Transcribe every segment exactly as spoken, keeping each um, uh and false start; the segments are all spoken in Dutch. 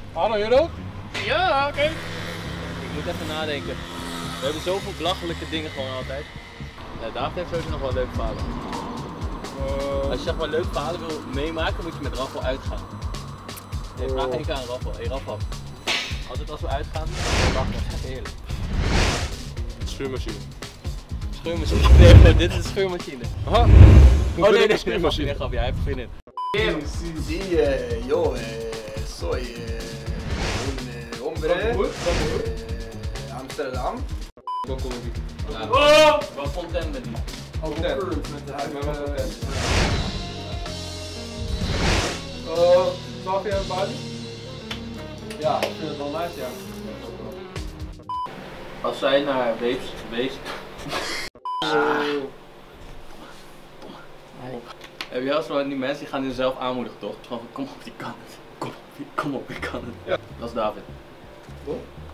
Hallo, je ook? Ja, oké. Okay. Ik moet even nadenken. We hebben zoveel belachelijke dingen gewoon altijd. Ja, David heeft sowieso nog wel leuke verhalen. Uh, Als je zeg maar leuke verhalen wil meemaken, moet je met Raffel uitgaan. Nee, vraag één keer aan Raffel. Hé hey, Raffel. Altijd als we uitgaan, dan lachen we echt heerlijk. Schuurmachine. Schuurmachine? Nee, nee, dit is een schuurmachine. Aha. Oh nee, nee, een schuurmachine. Nee, grapje, hij heeft er zin in. Sí, sí, eh, yo eh, soy eh, un eh, hombre eh, Amsterdam. Ja. Oh! Wat Fontaine ben die? Overturned met de huid. Oh, twaalf jaar Bali? Ja, ik vind het wel nice, ja. Als zij naar Wees geweest. Ah. Heb je wel eens van die mensen die gaan je zelf aanmoedigen, toch? Van kom op, je kan het. Kom op, kom op, je kan het. Ja. Dat is David. Toch?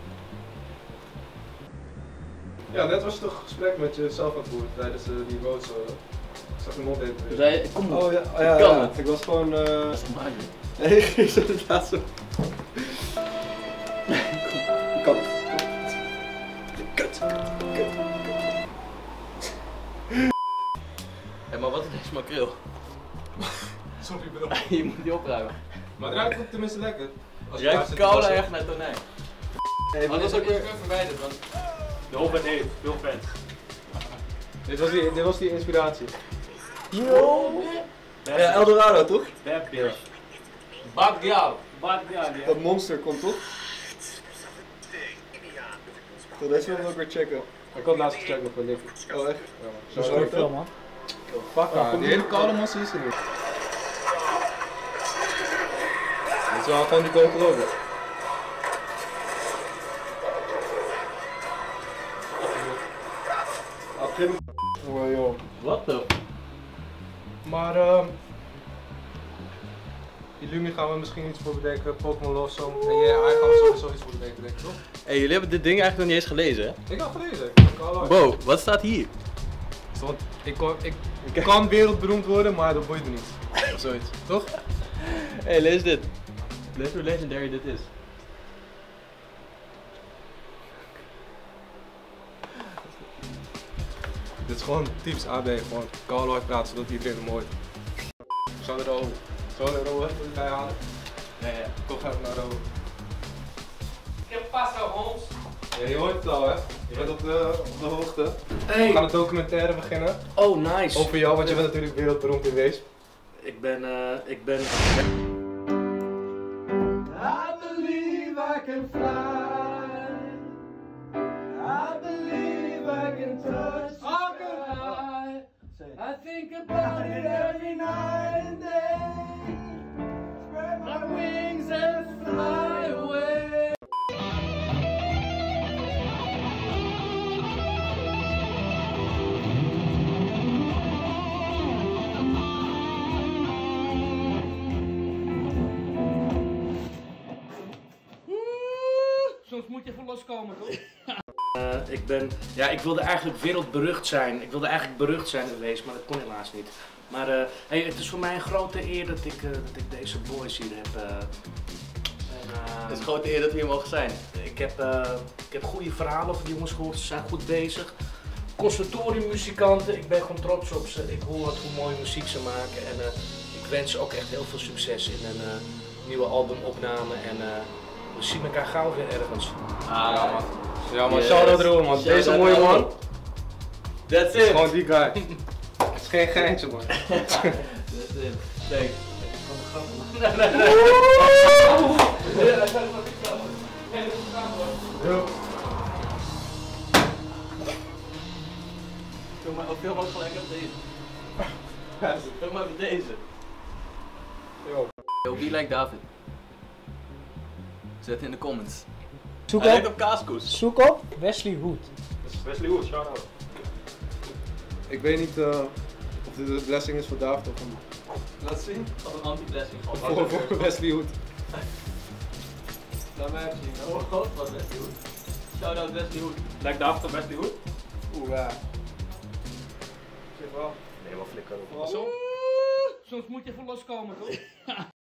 Ja, net was je toch een gesprek met jezelf aan het voeren tijdens uh, die roadshow. Ik zag je mond even. Toen zei je, kom op, oh, ja, oh, ja, je kan ja. het. Ik was gewoon... Uh... Dat is toch makkelijk? Nee, ik zat het laatst zo. Ik kan het. Kut, kut, Hé, maar wat is deze makreel? Sorry bro. Je moet die opruimen. Maar het ruikt ook tenminste lekker. Het ruikt cola echt naar tonijn. Hey, maar dat is ook weer verwijderd, want de hoop en heet, veel vet. Dit was die, dit was die inspiratie. Yo! Ja, Eldorado toch? Bad Bad Bad Dat monster komt toch? Zo, deze wil ik ook weer checken. Ik had laatst gecheckt nog van Nicky. Oh echt? Ja, zo is het man. Fuck ah, die hele koude massa is er niet. Dit is wel gewoon die controle. Oh joh. Wat dan? Maar ehm... Illumi gaan we misschien iets voor bedenken, Pokémon Love Song en jij yeah, gaan we sowieso iets voor bedenken, denk ik toch? Hé, hey, jullie hebben dit ding eigenlijk nog niet eens gelezen, hè? Ik heb gelezen. Wow, wat staat hier? Want ik, kon, ik, ik kan wereldberoemd worden, maar dat boeit me niet. Of zoiets, toch? Hé, hey, lees dit. Lees hoe legendary dit is. Dit is gewoon typisch A B, gewoon Carlo praten zodat iedereen hem hoort. Zou er al, zou er al even bij halen? Ja, ja. Toch even naar Ro. Ik heb Pascal Holmes. Ja, je hoort het al hè? Je bent op de, op de hoogte. Hey. We gaan een documentaire beginnen. Oh, nice. Over jou, want je bent natuurlijk wereldberoemd in Weesp. Ik ben, uh, ik ben... I believe I can fly. I believe I can touch the sky. I think about it every night and day. Spread my wings and fly away. Soms moet je even loskomen, toch? Uh, ik ben, ja, ik wilde eigenlijk wereldberucht zijn. Ik wilde eigenlijk berucht zijn geweest, maar dat kon helaas niet. Maar uh, hey, het is voor mij een grote eer dat ik, uh, dat ik deze boys hier heb. Uh, en, uh, het is een grote eer dat we hier mogen zijn. Ik heb, uh, ik heb goede verhalen over die jongens gehoord, ze zijn goed bezig. Conservatoriummuzikanten, ik ben gewoon trots op ze. Ik hoor wat hoe mooie muziek ze maken en uh, ik wens ze ook echt heel veel succes in een uh, nieuwe albumopname. En, uh, we zien elkaar gauw weer ergens. Ah, ja man. Ja man, yes. shout-out Roel man. Shout Deze mooie man. That's it. Gewoon die guy. Het is geen geintje man. That's it. Thanks. Film maar, film ook gelijk op deze. Film maar op deze. Yo. Yo, wie lijkt David? Zet in de comments. Zoek Hij op, lijkt op kaaskoes. zoek op Wesley Hood. Dat is Wesley Hood, shout-out. Ik weet niet uh, of dit een blessing is voor David of een... Laat zien. Of een anti-blessing. Voor, voor Wesley Hood. Laat mij even zien. Oh, wat Wesley Hood. Shout-out Wesley Hood. Lijkt David op Wesley Hood? Oeh ja. Zeg wel. Nee, wel flikker op. Soms Soms moet je even loskomen, toch?